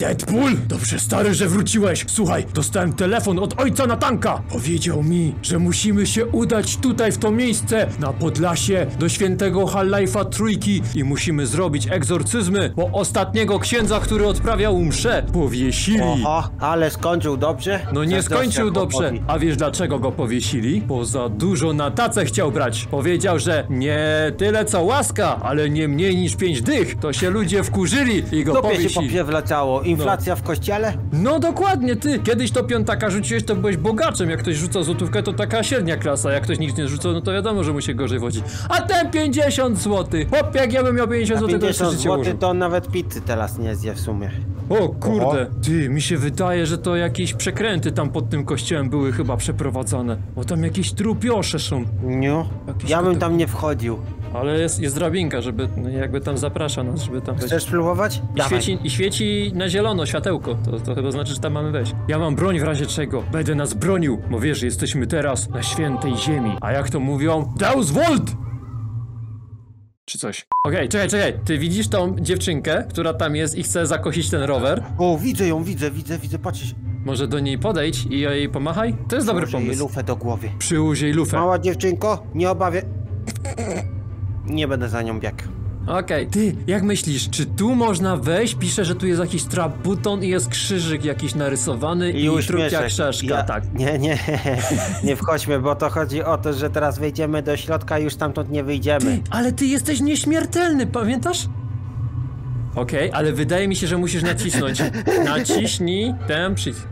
Deadpool? Dobrze, stary, że wróciłeś. Słuchaj, dostałem telefon od ojca Natanka. Powiedział mi, że musimy się udać tutaj w to miejsce, na Podlasie, do świętego Half-Life'a Trójki i musimy zrobić egzorcyzmy, bo ostatniego księdza, który odprawiał mszę, powiesili. Oho, ale skończył dobrze? No nie Zazdroszczę skończył dobrze. chłopowi. A wiesz dlaczego go powiesili? Bo za dużo na tacę chciał brać. Powiedział, że nie tyle co łaska, ale nie mniej niż 5 dych. To się ludzie wkurzyli i go Dupie się powiesili. popie wleciało. Inflacja w kościele? No dokładnie, ty. Kiedyś to piątaka rzuciłeś, to byłeś bogaczem. Jak ktoś rzucał złotówkę, to taka średnia klasa. Jak ktoś nic nie rzucał, no to wiadomo, że mu się gorzej wodzi. A ten 50 zł. Chłop, jak ja bym miał 50 zł, to jeszcze 50 życie zł ułożył. to on nawet pizzy teraz nie zje w sumie. O kurde, ty, mi się wydaje, że to jakieś przekręty tam pod tym kościołem były chyba przeprowadzane. Bo tam jakieś trupiosze są. Nie? Jakiś Ja bym kotek- tam nie wchodził. Ale jest drabinka, żeby, no jakby tam zaprasza nas, żeby tam wejść. Chcesz spróbować? Dawaj. I świeci na zielono światełko, to chyba znaczy, że tam mamy wejść. Ja mam broń w razie czego, będę nas bronił, bo wiesz, jesteśmy teraz na świętej ziemi. A jak to mówią? Deus Volt! Czy coś. Okej, czekaj, ty widzisz tą dziewczynkę, która tam jest i chce zakosić ten rower? O, widzę ją, widzę, patrz. Może do niej podejdź i jej pomachaj? To jest dobry Może jej pomysł. lufę do głowy. Przyłóż jej lufę. Mała dziewczynko, nie obawiaj. Nie będę za nią biegł. Okej, ty, jak myślisz, czy tu można wejść? Pisze, że tu jest jakiś trabuton i jest krzyżyk jakiś narysowany i trupia krzyżka, tak. Nie, nie wchodźmy, bo to chodzi o to, że teraz wejdziemy do środka i już stamtąd nie wyjdziemy. Ty, ale ty jesteś nieśmiertelny, pamiętasz? Okej, ale wydaje mi się, że musisz nacisnąć. Naciśnij ten przycisk.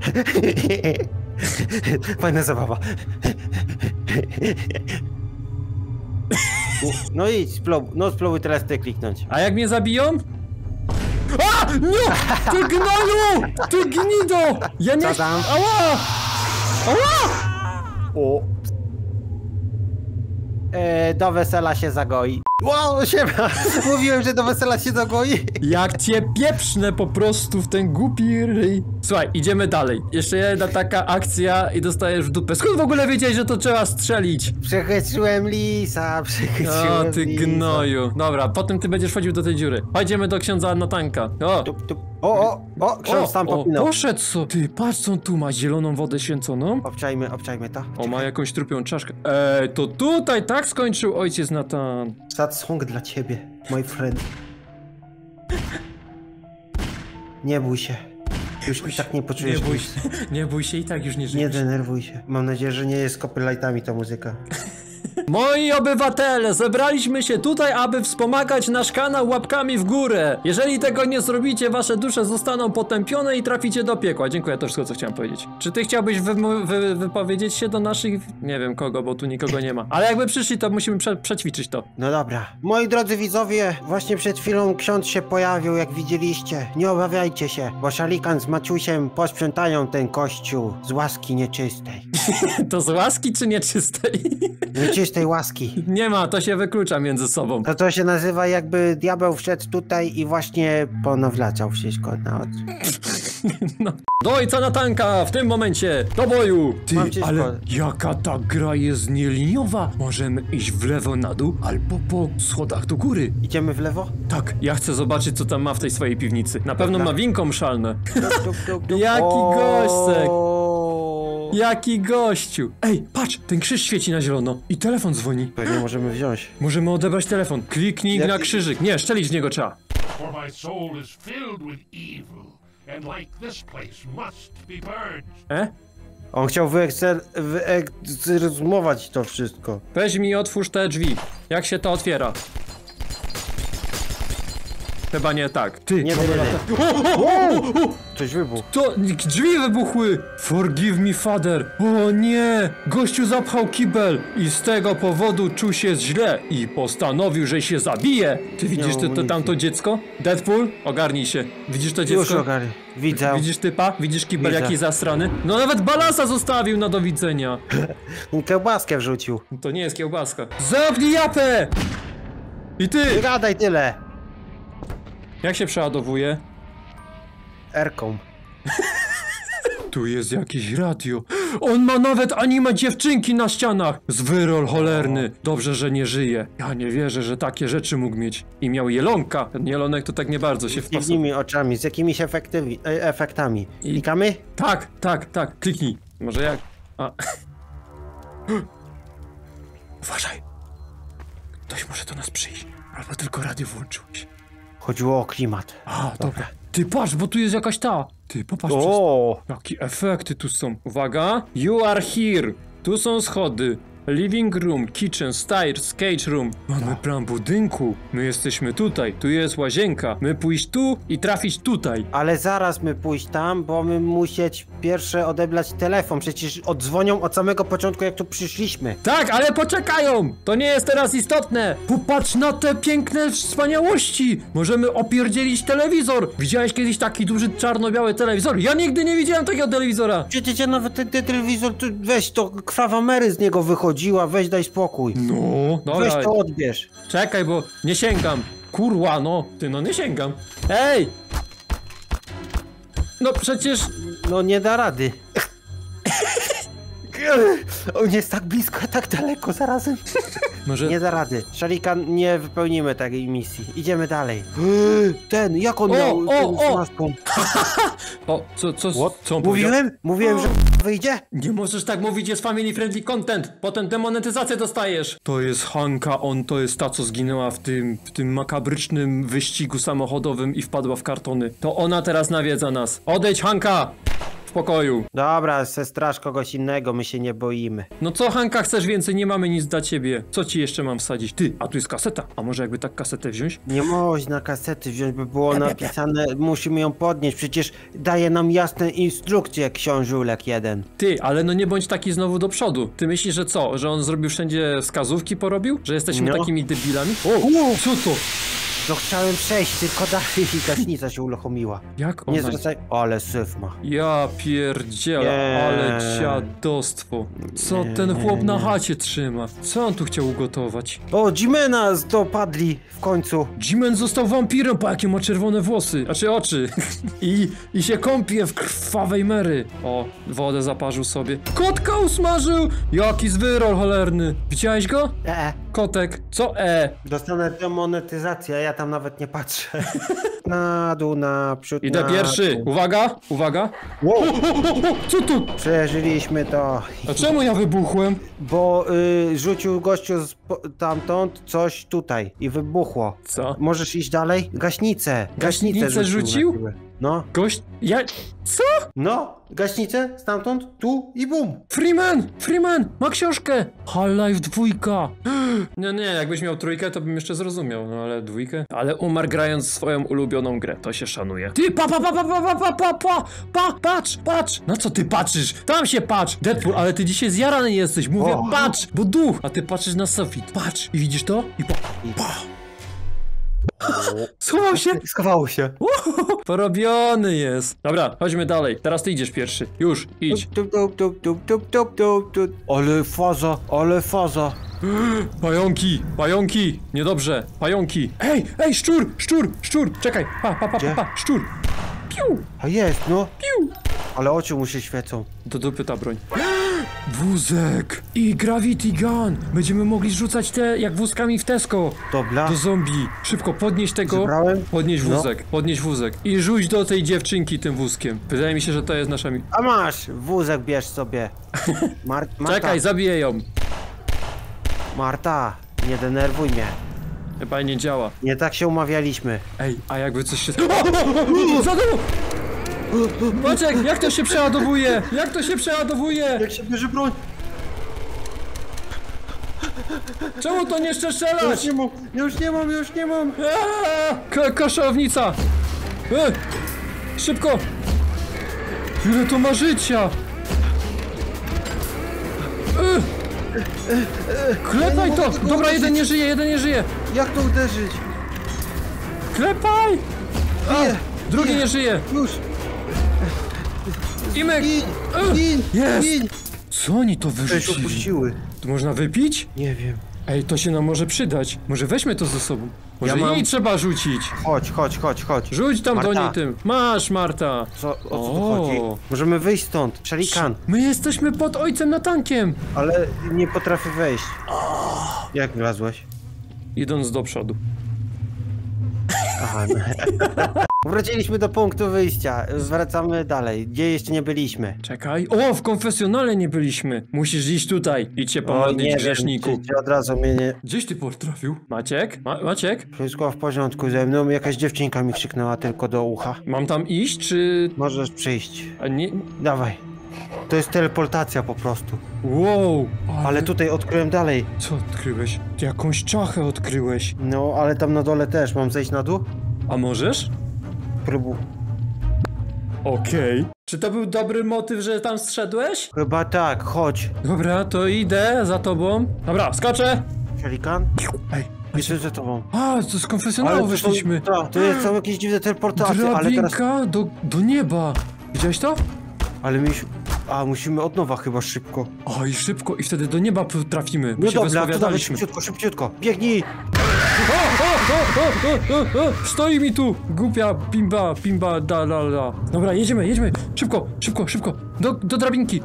Fajna zabawa. No idź, spróbuj teraz ty kliknąć. A jak mnie zabiją? A! Nie! Ty gnoju! Ty gnido! Ja nie... Co tam? Ała! Ała! O. Do wesela się zagoi. Wow, siema! Mówiłem, że do wesela się zagoi. Jak cię pieprznę po prostu w ten głupi ryj. Słuchaj, idziemy dalej. Jeszcze jedna taka akcja i dostajesz w dupę. Skąd w ogóle wiedziałeś, że to trzeba strzelić? Przechytrzyłem lisa, przechytrzyłem O, ty lisa. gnoju. Dobra, potem ty będziesz wchodził do tej dziury. Chodźmy do księdza Natanka. O! Tup, tup. O, ksiądz tam popinął. Poszedł co? Ty, patrz co on tu ma, zieloną wodę święconą. Obczajmy to. O, ma jakąś trupią czaszkę. To tutaj tak skończył ojciec Natan. Sad song dla ciebie, mój friend. Nie bój się. Już i tak nie poczujesz nic. Nie bój się i tak już nie Nie żyjesz. denerwuj się. Mam nadzieję, że nie jest z copyrightami ta muzyka. Moi obywatele, zebraliśmy się tutaj, aby wspomagać nasz kanał łapkami w górę. Jeżeli tego nie zrobicie, wasze dusze zostaną potępione i traficie do piekła. Dziękuję, to wszystko, co chciałem powiedzieć. Czy ty chciałbyś wypowiedzieć się do naszych... Nie wiem kogo, bo tu nikogo nie ma. Ale jakby przyszli, to musimy przećwiczyć to. No dobra. Moi drodzy widzowie, właśnie przed chwilą ksiądz się pojawił, jak widzieliście. Nie obawiajcie się, bo Szalikan z Maciusiem posprzątają ten kościół z łaski nieczystej. To z łaski czy nieczystej? Nieczystej łaski. Nie ma, to się wyklucza między sobą. To się nazywa, jakby diabeł wszedł tutaj i właśnie ponowlacał wszystko na oczy. No. Do ojca Natanka w tym momencie, do boju! Ty, Mam cię ale szkodę. jaka ta gra jest nieliniowa! Możemy iść w lewo na dół, albo po schodach do góry. Idziemy w lewo? Tak, ja chcę zobaczyć, co tam ma w tej swojej piwnicy. Na pewno Dobra. ma winko mszalne. Dup. Jaki gośćek. O. Jaki gościu! Ej, patrz, ten krzyż świeci na zielono i telefon dzwoni. Pewnie możemy wziąć. Możemy odebrać telefon. Kliknij na krzyżyk. Nie, szczelić w niego trzeba. For my soul is filled with evil, and like this place must be purged. On chciał wyekzorcyzować to wszystko. Weź mi i otwórz te drzwi. Jak się to otwiera? Chyba nie tak. Ty, Nie, mamy nie, lata- Coś wybuchł. To drzwi wybuchły! Forgive me, father! O nie! Gościu zapchał kibel i z tego powodu czuł się źle i postanowił, że się zabije! Ty widzisz to tamto dziecko? Deadpool? Ogarnij się. Widzisz to Już dziecko? ogarnę. Widzę. Widzisz typa? Widzisz kibel Widzę. jaki zasrany? No nawet balansa zostawił na do widzenia. Kiełbaskę wrzucił. To nie jest kiełbaska. Zamknij japę! I ty! Nie gadaj tyle. Jak się przeładowuje? Erką. Tu jest jakieś radio. On ma nawet anime dziewczynki na ścianach! Zwyrol cholerny! Dobrze, że nie żyje. Ja nie wierzę, że takie rzeczy mógł mieć. I miał jelonka. Ten jelonek to tak nie bardzo się wpasował. Dziwnymi oczami, z jakimiś efektami. Klikamy? Tak, kliknij. Może jak? A. Uważaj. Ktoś może do nas przyjść. Albo tylko radio włączyłeś. Chodziło o klimat. A, dobra. Ty patrz, bo tu jest jakaś ta. Ty popatrz. O! Jakie efekty tu są. Uwaga. You are here. Tu są schody. Living room, kitchen, stairs, cage room. Mamy plan budynku. My jesteśmy tutaj. Tu jest łazienka. My pójść tu i trafić tutaj. Ale zaraz my pójść tam, bo my musieć pierwsze odebrać telefon. Przecież odzwonią od samego początku, jak tu przyszliśmy. Tak, ale poczekają! To nie jest teraz istotne! Popatrz na te piękne wspaniałości! Możemy opierdzielić telewizor! Widziałeś kiedyś taki duży czarno-biały telewizor? Ja nigdy nie widziałem takiego telewizora! Przecież ja nawet ten telewizor, weź to, krwawa Mary z niego wychodziła, weź daj spokój. No, Weź dobra. to odbierz. Czekaj, bo nie sięgam. Kurwa, no. Ty, no nie sięgam. Ej! No przecież... No nie da rady. On jest tak blisko, a tak daleko zarazem. Może... Nie da rady. Szalikan, nie wypełnimy takiej misji. Idziemy dalej. Ten, jak on O, miał o, ten o! z maską? O, co on powiedział? Mówiłem, że wyjdzie? Nie możesz tak mówić, jest family friendly content. Potem demonetyzację dostajesz. To jest Hanka, to jest ta, co zginęła w tym makabrycznym wyścigu samochodowym i wpadła w kartony. To ona teraz nawiedza nas. Odejdź, Hanka! W pokoju. Dobra, se straż kogoś innego, my się nie boimy. No co, Hanka, chcesz więcej? Nie mamy nic dla ciebie. Co ci jeszcze mam wsadzić? Ty, a tu jest kaseta. A może jakby tak kasetę wziąć? Nie można kasety wziąć, by było napisane, musimy ją podnieść, przecież daje nam jasne instrukcje książulek jeden. Ty, ale no nie bądź taki znowu do przodu. Ty myślisz, że co? Że on zrobił wszędzie wskazówki porobił? Że jesteśmy No. takimi debilami? O, co to? No chciałem przejść, tylko dalej i gaśnica się uruchomiła. Jak Nie ona... zwracaj... Ale syf ma. Ja pierdzielę, Nie. ale dziadostwo. Co ten chłop na chacie trzyma? Co on tu chciał ugotować? O, Jimena dopadli w końcu. Jimen został wampirem, po jakie ma czerwone włosy, znaczy oczy. I się kąpie w krwawej Mary. O, wodę zaparzył sobie. Kotka usmażył! Jaki zwyrol cholerny. Widziałeś go? Kotek. Co Dostanę demonetyzację, a ja tam nawet nie patrzę. Na dół, naprzód, Idę pierwszy. dół. Uwaga. Wow, Co tu? przeżyliśmy to. A czemu ja wybuchłem? Bo rzucił gościu tamtąd coś tutaj i wybuchło. Co? Możesz iść dalej? Gaśnicę. Gaśnicę rzucił? na siłę. No. Gość... Ja... Co? No, gaśnicę stamtąd, tu i bum. Freeman, ma książkę! Half-Life 2. Nie, jakbyś miał trójkę, to bym jeszcze zrozumiał, no ale dwójkę? Ale umarł grając swoją ulubioną grę, to się szanuje. Ty, patrz! Na co ty patrzysz? Tam się patrz! Deadpool, ale ty dzisiaj zjarany jesteś, mówię O. patrz, bo duch! A ty patrzysz na sufit, patrz! I widzisz to? I schował się! Schowało się. Porobiony jest. Dobra, chodźmy dalej. Teraz ty idziesz pierwszy. Już, idź. Ale faza. Pająki! Niedobrze, pająki. Ej, szczur! Czekaj, pa, szczur. Piu, A jest, no. piu. Ale oczy mu się świecą. Do dupy ta broń. Wózek i gravity gun. Będziemy mogli rzucać te jak wózkami w Tesco. Dobra. Do zombie. Szybko, podnieś tego. Zebrałem? Podnieś wózek. I rzuć do tej dziewczynki tym wózkiem. Wydaje mi się, że to jest nasza A masz, wózek bierz sobie. Marta, Czekaj, zabiję ją. Marta, nie denerwuj mnie. Chyba nie działa. Nie tak się umawialiśmy. Ej, a jakby coś się... Za to! Maciek, jak to się przeładowuje? Jak się bierze broń? Czemu to nie jeszcze strzelać? Już nie mam. Koszownica! Szybko! Ile to ma życia? Klepaj to! Dobra, jeden nie żyje. Jak to uderzyć? Klepaj! Nie, Drugi nie żyje! już. Imek! Gin. Jest! Co oni to Coś wyrzucili? opuściły. To można wypić? Nie wiem. Ej, to się nam może przydać. Może weźmy to ze sobą. Może Ja mam- jej trzeba rzucić. Chodź. Rzuć tam do Marta. niej tym. Masz, Marta. O co tu O. chodzi? Możemy wyjść stąd. Szalikan. My jesteśmy pod ojcem Natankiem. Ale nie potrafię wejść. Jak wlazłeś? Idąc do przodu. Aha, no. Wróciliśmy do punktu wyjścia. Zwracamy dalej. Gdzie jeszcze nie byliśmy? Czekaj. O, w konfesjonale nie byliśmy. Musisz iść tutaj. Idź się pomodlić, grzeszniku. Czy od razu mnie nie... Gdzieś ty potrafił? Maciek? Maciek? Wszystko w porządku ze mną. Jakaś dziewczynka mi krzyknęła tylko do ucha. Mam tam iść, czy... Możesz przyjść. A nie... Dawaj. To jest teleportacja po prostu. Wow. Ale tutaj odkryłem dalej. Co odkryłeś? Ty jakąś czachę odkryłeś. No, ale tam na dole też. Mam zejść na dół? A możesz? Próbuj. Okej. Czy to był dobry motyw, że tam zszedłeś? Chyba tak, chodź. Dobra, to idę za tobą. Dobra, skoczę. Szalikan? Ej. Jestem za tobą. A, to z konfesjonału wyszliśmy. To jest są jakieś dziwne teleportacje, ale teraz... Drabinka do nieba. Widziałeś to? Ale musimy od nowa chyba szybko. O, i szybko, i wtedy do nieba trafimy. Bo No się dobra, to dawaj wyspowiadaliśmy. szybciutko. Biegnij! Stoi mi tu! Głupia pimba, da. Dobra, jedziemy. Szybko. Do drabinki.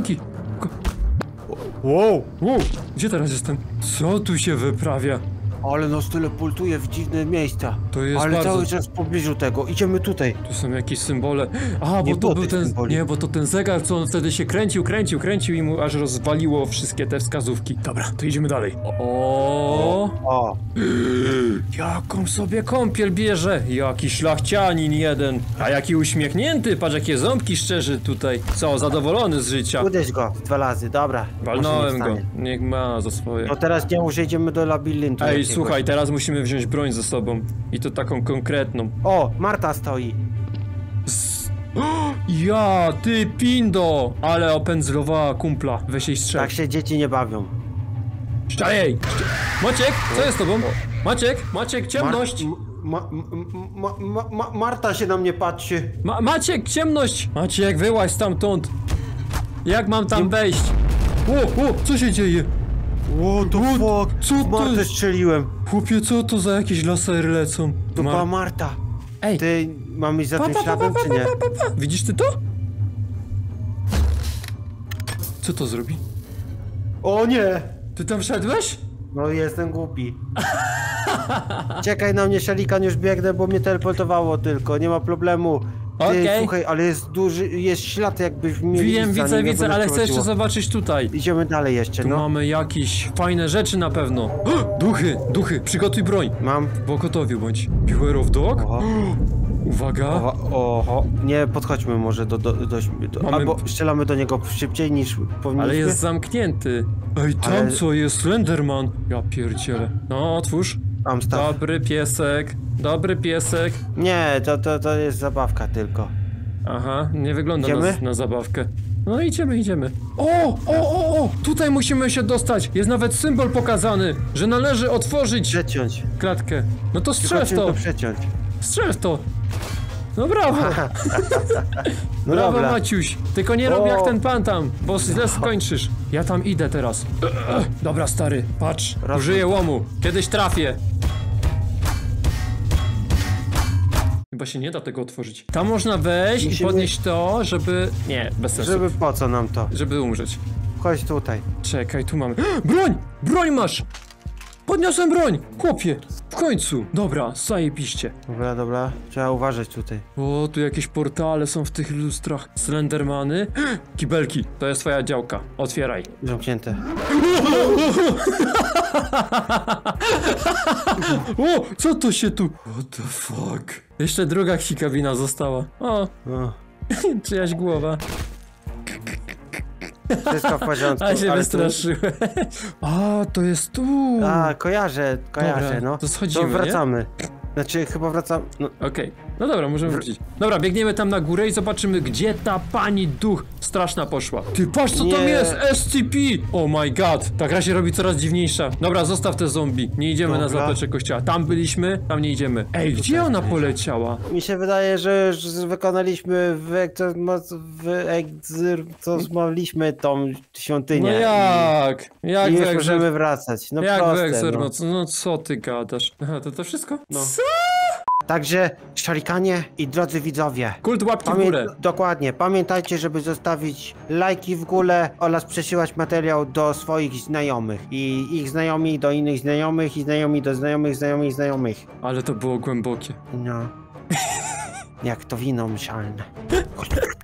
Wow! Wow, gdzie teraz jestem? Co tu się wyprawia? Ale nas teleportuje w dziwne miejsca. To jest Ale bardzo- cały czas w pobliżu tego. Idziemy tutaj. Tu są jakieś symbole. A, Nie bo to było był tych ten... symboli. Nie, bo to ten zegar, co on wtedy się kręcił i mu aż rozwaliło wszystkie te wskazówki. Dobra, to idziemy dalej. O! Jaką sobie kąpiel bierze? Jaki szlachcianin jeden. A jaki uśmiechnięty, patrz jakie ząbki szczerzy tutaj. Co, zadowolony z życia. Uderz go 2 razy, dobra. Walnąłem Może nie go. wstanie. Niech ma za swoje. No teraz nie idziemy do labiryntu. Ej, jakiegoś. słuchaj, teraz musimy wziąć broń ze sobą. I to taką konkretną. O, Marta stoi. Ja, ty pindo! Ale opędzlowała kumpla. Weź jej strzel. Tak się dzieci nie bawią. Ej! Maciek, co jest z tobą? Maciek, ciemność! Marta się na mnie patrzy. Maciek, ciemność! Maciek, wyłaź stamtąd! Jak mam tam wejść? Co się dzieje? What the fuck? Co to Martę jest? strzeliłem. Chłopie, co to za jakieś lasery lecą? To była Marta. Ej! Ty mamy iść za tym śladem, czy nie? Widzisz ty to? Co to zrobi? O nie! Ty tam wszedłeś? No jestem głupi. Czekaj na mnie, Szalikan, już biegnę, bo mnie teleportowało tylko, nie ma problemu. Ty, Okej. słuchaj, ale jest ślad jakbyś mieli Wiem, lisa, nie widzę, wiem, ale o co chcę jeszcze chodziło. zobaczyć tutaj. Idziemy dalej jeszcze, Tu no. mamy jakieś fajne rzeczy na pewno. Duchy, przygotuj broń. Mam. Bo gotowi bądź. Beware of dog? Oho, Uwaga. oho. Nie, podchodźmy może do Mamy- albo strzelamy do niego szybciej niż powinniśmy. Ale jest zamknięty. Ej, tam Ale- co jest? Slenderman. Ja pierdzielę. No, otwórz. Mam staw. Dobry piesek. Nie, to jest zabawka tylko. Aha, nie wygląda Idziemy? na zabawkę. No idziemy. O! Tutaj musimy się dostać. Jest nawet symbol pokazany, że należy otworzyć Przeciąć. klatkę. No to strzel w Chodźmy to. przeciąć. Strzel w to. No brawo. No Brawo, dobra. Maciuś. Tylko nie rób O. jak ten pan tam, bo źle skończysz. Ja tam idę teraz. Dobra, stary, patrz. Raz- Użyję łomu. Kiedyś trafię. Chyba się nie da tego otworzyć. Tam można wejść i Musimy- podnieść to, żeby... Nie, bez sensu. Żeby po co nam to? Żeby umrzeć. Chodź tutaj. Czekaj, tu mamy... Broń! Broń masz! Podniosłem broń! Chłopie! W końcu! Dobra, zajebiście. Dobra. Trzeba uważać tutaj. O, tu jakieś portale są w tych lustrach. Slendermany. Kibelki, to jest twoja działka. Otwieraj. Zamknięte. O, co to się tu... What the fuck? Jeszcze druga kabina została. O, O, czyjaś głowa. wszystko w porządku. A się ale wystraszyłem. A, to jest tu. A, kojarzę, Dobra, no. to schodzimy, To wracamy. Znaczy, chyba wracamy. No, Okej. No dobra, możemy wrócić. Dobra, biegniemy tam na górę i zobaczymy, gdzie ta pani duch straszna poszła. Ty, patrz co tam Nie. jest! SCP! Oh my god! Ta gra się robi coraz dziwniejsza. Dobra, zostaw te zombie. Nie idziemy na Dobra. zaplecze kościoła. Tam byliśmy, tam nie idziemy. Ej, gdzie ona poleciała? Mi się wydaje, że już wykonaliśmy wyegzorcyzmowaliśmy tą świątynię. No jak? Jak I już wyegzor- możemy wracać. No Jak proste, wyegzor- no. No co ty gadasz? Aha, to wszystko? No. Co? Także szarikanie i drodzy widzowie. Kult łapki w górę. Dokładnie. Pamiętajcie, żeby zostawić lajki w górę oraz przesyłać materiał do swoich znajomych. I ich znajomi do innych znajomych i znajomi do znajomych. Ale to było głębokie. No. Jak to wino mszalne.